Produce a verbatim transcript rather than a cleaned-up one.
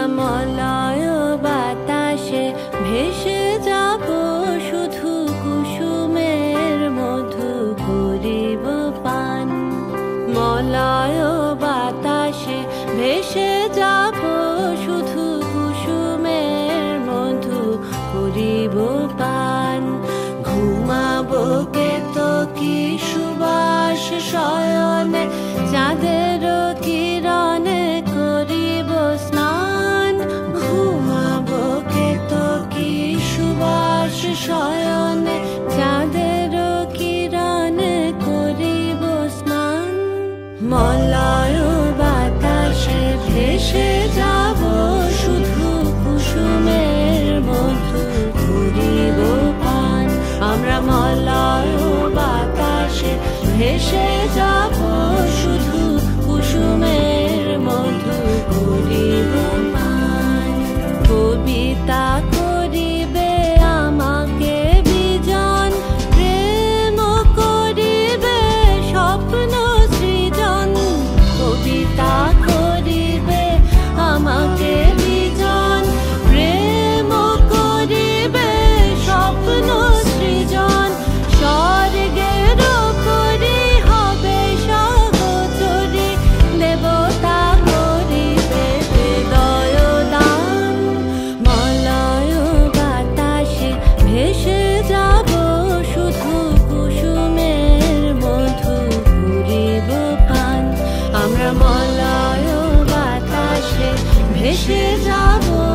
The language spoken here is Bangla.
মলয় বাতাসে ভেসে যাব শুধু কুসুমের মধু করিব পান। মলয় বাতাসে ভেসে যাব শুধু কুসুমের মধু করিব পান। ঘুমাবো কেতকী সুবাস শয়নে চাঁদের কিরণে করিব স্নান। ঘুমাবো কেতকী সুবাস শয়নে চাঁদের কিরণে করিব স্নান। মলয় বাতাসে ভেসে যাব শুধু কুসুমের মধু করিব পান। আমরা মলয় বাতাসে ভেসে যাব শুধু কুসুমের মধু করিব পান। কবিতা করিবে আমাকে বিজন, প্রেম করিবে স্বপ্ন সৃজন। কবিতা করিবে আমাকে বিজন, প্রেম করিবে স্বপ্ন সৃজন। স্বর্গের করি হবে সহচরী, দেবতা করিবে হৃদয় দান। মলয় বাতাসে ভেসে যাব শুধু কুসুমের মধু করিব পান। আমরা মলয় বাতাসে ভেসে যাব